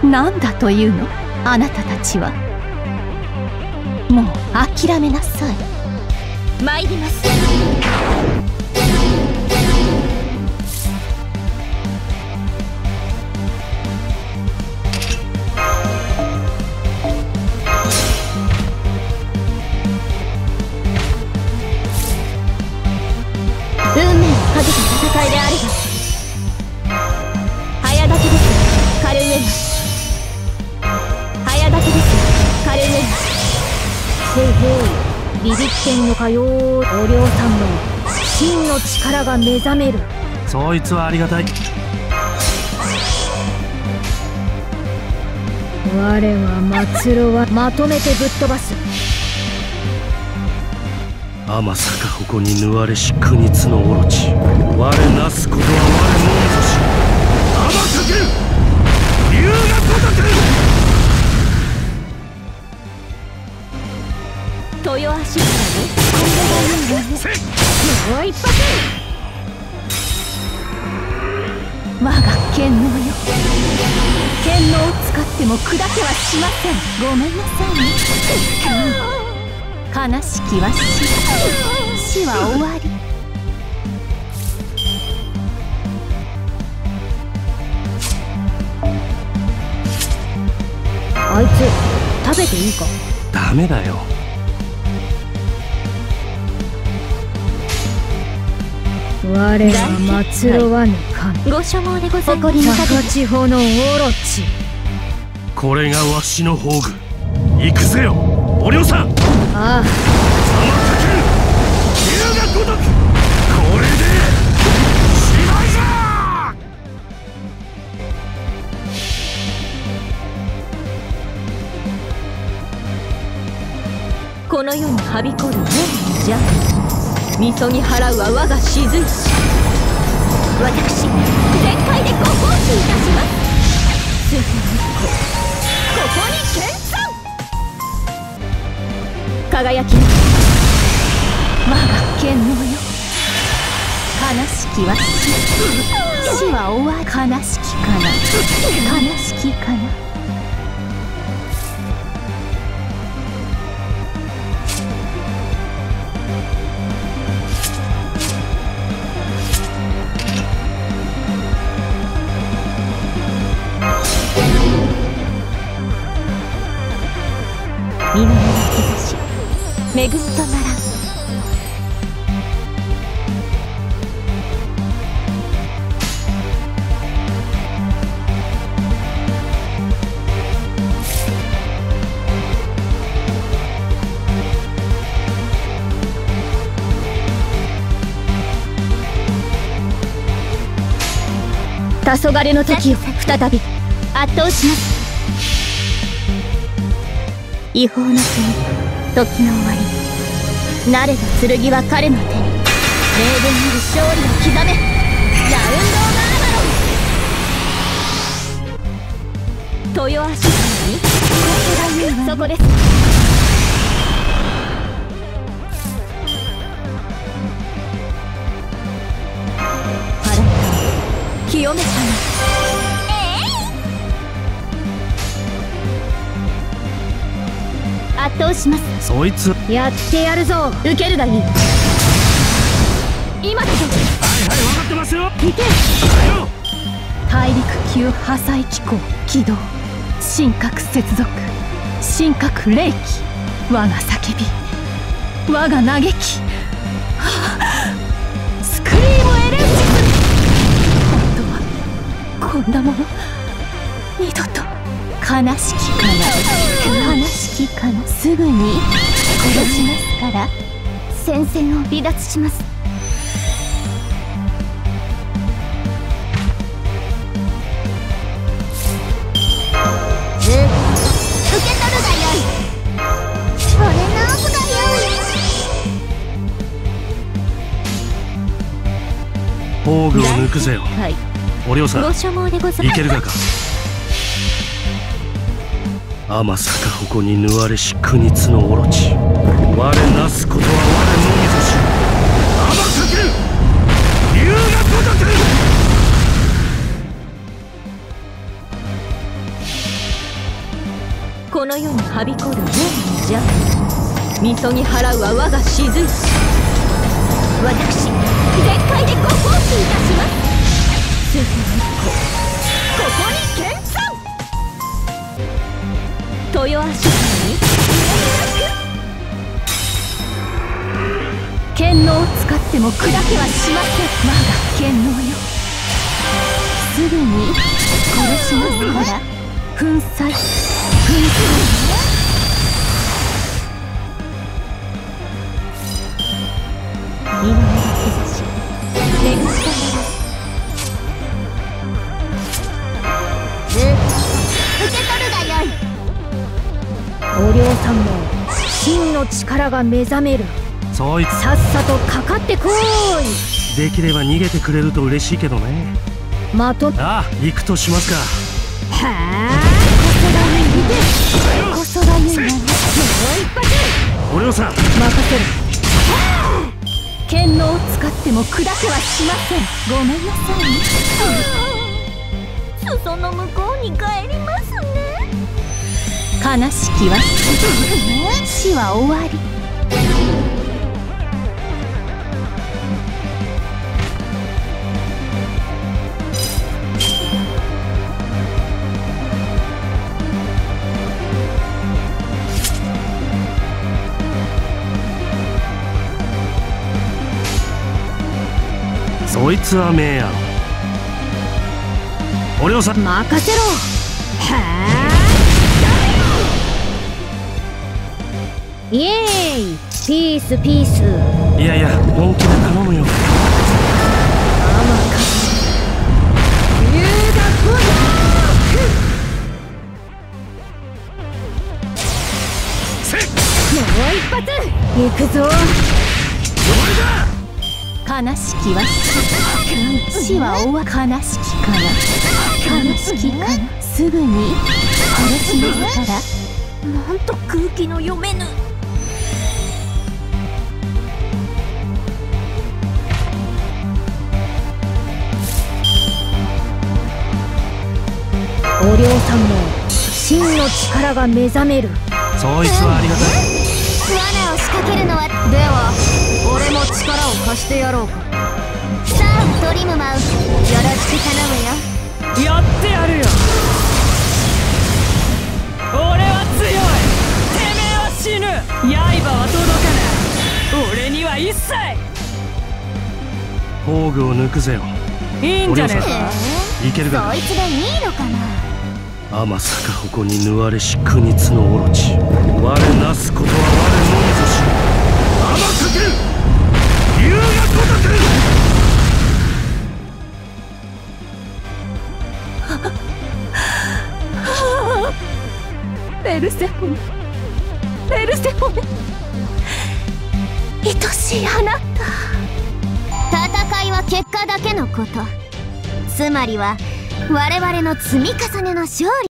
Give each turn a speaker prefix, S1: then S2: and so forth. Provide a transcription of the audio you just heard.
S1: 何だというの、あなたたちは。もう諦めなさい。参ります。運命をかけた戦いであれば、早炊きです、カルエナ。早炊きです、カルエナ。
S2: へいへい、ビビってんのかよ。お涼さんの真の力が目覚める。
S3: そいつはありがたい。
S2: 我は末路はまとめてぶっ飛ばす。
S3: 天坂矛に縫われし国津のオロチ、我なすことは我のみぞし。天かける龍が如く。
S1: 豊足からね、これがいいわね。もう一発。我が剣能よ。剣能を使っても砕けはしません。ごめんなさいね。悲しきは死は終わり。
S2: あいつ食べていいか。
S3: ダメだよ。
S2: 我は末路はぬ神。
S1: ご所望でございます。
S2: 高千穂のオロチ。
S3: これがわしの宝具。行くぜよお涼さん。
S2: ああ、
S3: 天かける龍が如く。これでしまいだ。
S1: この世にはびこる善の邪悪、みそぎ払うは我が雫石。私全開でご奉仕いたします。水星日光、ここに見参。輝きな我が剣能よ。悲しきは死は終わり。悲しきかな、悲しきかな。南の日差しめぐっとならん。黄昏の時を再び圧倒します。違法の国、時の終わり。なれど剣は彼の手に。明言なる勝利を刻め。ラウンド・オブ・アーマロン。豊足にここが言うわね。そこです。腹か清めたの。圧倒します。
S3: そいつ
S2: やってやるぞ。
S1: 受けるがいい。今だぞ。
S3: はいはい分かってますよ。
S1: 行け。大陸級破砕機構起動。神格接続、神格霊気。我が叫び、我が嘆き、スクリームエレウシス。本当はこんなもの二度と。悲しきかな、悲しきかな。すぐに殺しますから戦線を離脱します。受け取るがよい。これ直すがよい。
S3: 宝具を抜くぜよお涼さん。
S1: ご所望でございます。
S3: いけるがか。天坂矛に縫われし国津のオロチ、我なすことは我のみぞし。天かける龍が如く。
S1: はびこる邪みそぎ払うは我が雫。私全開でご奉仕いたします。数分の一個ここに見参。豊足に剣能を使っても砕けはしません。我が剣能よ、すぐに殺しますから粉砕。今の日差し目がしたなら受け取るがよい。
S2: お嬢さんも真の力が目覚める。
S3: そいつ
S2: さっさとかかってこい。
S3: できれば逃げてくれると嬉しいけどね。
S2: まと
S3: ああ、行くとしますか。
S2: はあ、こそがゆいな。もう一発
S3: お嬢さん、
S2: 任せる。
S1: 剣能を使っても砕けはしません。ごめんなさい。裾の向こうに帰りますね。悲しきは死は終わり。
S3: そいつは名やろ。お嬢さん、
S2: 任せろ。はあ、イエーイ、ピースピース。
S3: いやいや、本気で頼むよ。
S2: もう一発行くぞ。
S1: 悲しきは死は終わ。悲しきかな、悲しきかな。すぐに殺しますから。なんと空気の読めぬ。
S2: お嬢さんも真の力が目覚める。
S3: そいつはありがたい。
S1: 罠を仕掛けるのは。
S2: では俺も力を貸してやろうか。
S1: さあトリムマウス、よろしく頼むよ。
S4: やってやるよ。俺は強い。てめえは死ぬ。刃は届かない。俺には一切。
S3: 宝具を抜くぜよ。
S4: いいんじゃねえか。
S3: いけるか。
S1: そいつでいいのかな。
S3: 天坂矛に縫われし国津のオロチ。我なすことは我のみぞし。天かけ竜が如く。
S1: ペルセフォネ、ペルセフォネ、愛しいあなた。戦いは結果だけのこと。つまりは我々の積み重ねの勝利。